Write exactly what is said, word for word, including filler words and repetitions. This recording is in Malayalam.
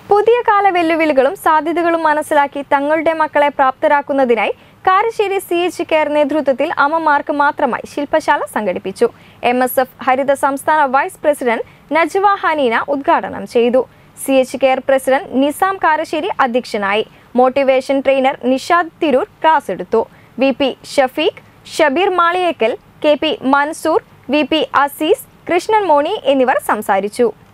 പുതിയ കാല വെല്ലുവിളികളും സാധ്യതകളും മനസ്സിലാക്കി തങ്ങളുടെ മക്കളെ പ്രാപ്തരാക്കുന്നതിനായി കാരശ്ശേരി സി എച്ച് കെയർ നേതൃത്വത്തിൽ അമ്മമാർക്ക് മാത്രമായി ശില്പശാല സംഘടിപ്പിച്ചു. എം എസ് എഫ് ഹരിത സംസ്ഥാന വൈസ് പ്രസിഡന്റ് നജ്വ ഹനീന ഉദ്ഘാടനം ചെയ്തു. സി എച്ച് കെയർ പ്രസിഡന്റ് നിസാം കാരശ്ശേരി അധ്യക്ഷനായി. Motivation trainer Nishad Tirur class എടുത്തു. വി പി ഷഫീഖ്, ഷബീർ മാളിയേക്കൽ, കെ പി മൻസൂർ, വി പി അസീസ്, കൃഷ്ണൻ മോണി എന്നിവർ സംസാരിച്ചു.